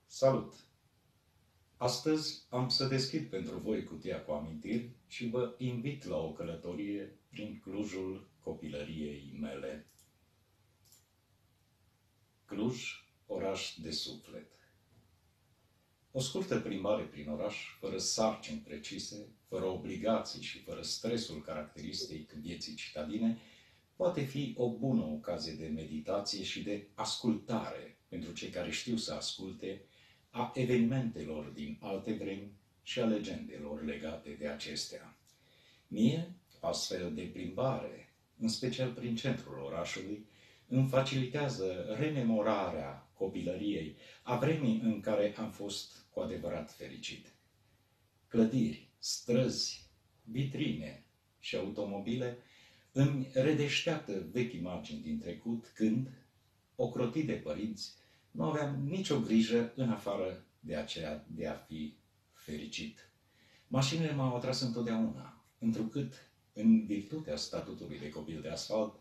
Salut! Astăzi am să deschid pentru voi cutia cu amintiri și vă invit la o călătorie prin Clujul copilăriei mele. Cluj, oraș de suflet. O scurtă plimbare prin oraș, fără sarcini precise, fără obligații și fără stresul caracteristic vieții citadine, poate fi o bună ocazie de meditație și de ascultare pentru cei care știu să asculte a evenimentelor din alte vremi și a legendelor legate de acestea. Mie, astfel de plimbare, în special prin centrul orașului, îmi facilitează rememorarea copilăriei, a vremii în care am fost cu adevărat fericit. Clădiri, străzi, vitrine și automobile îmi redeșteaptă vechi imagini din trecut când, ocrotit de părinți, nu aveam nicio grijă în afară de aceea de a fi fericit. Mașinile m-au atras întotdeauna, întrucât, în virtutea statutului de copil de asfalt,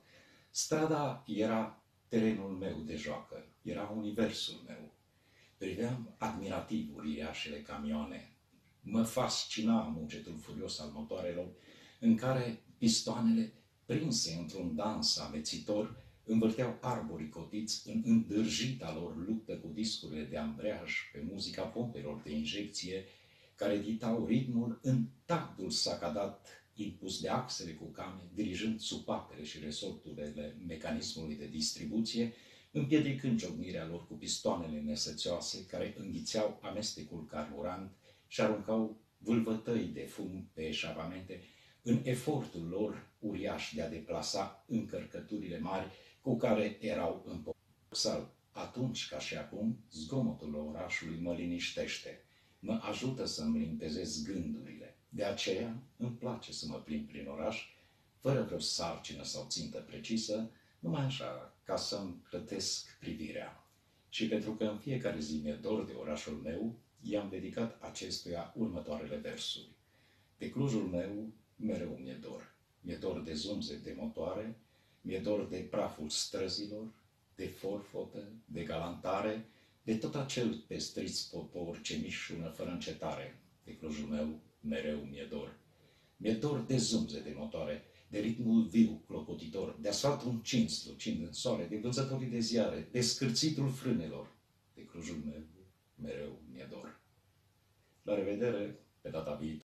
strada era terenul meu de joacă, era universul meu. Priveam admirativ uriașele camioane. Mă fascina mugetul furios al motoarelor, în care pistoanele, prinse într-un dans amețitor, învârteau arborii cotiți în îndârjita lor luptă cu discurile de ambreiaj pe muzica pompelor de injecție, care dictau ritmul în tactul sacadat impus de axele cu came, dirijând supapele și resorturile mecanismului de distribuție, împiedicând ciocnirea lor cu pistoanele nesățioase care înghițeau amestecul carburant și aruncau vâlvătăi de fum pe eșapamente în efortul lor uriaș de a deplasa încărcăturile mari cu care erau împoxal. Atunci, ca și acum, zgomotul orașului mă liniștește, mă ajută să-mi limpezez gândurile. De aceea îmi place să mă plimb prin oraș, fără vreo sarcină sau țintă precisă, numai așa, ca să-mi plătesc privirea. Și pentru că în fiecare zi mi-e dor de orașul meu, i-am dedicat acestuia următoarele versuri. De Clujul meu mereu mi-e dor. Mi-e dor de zumzet de motoare, mi-e dor de praful străzilor, de forfotă, de galantare, de tot acel pestriț popor ce mișună fără încetare. De Clujul meu mereu mi-e dor. Mi-e dor de zumzet de motoare, de ritmul viu, clopotitor, de asfaltul încins, lucind în soare, de vânzătorii de ziare, de scârțitul frânelor. De Clujul meu mereu mi-e dor. La revedere pe data viitoare.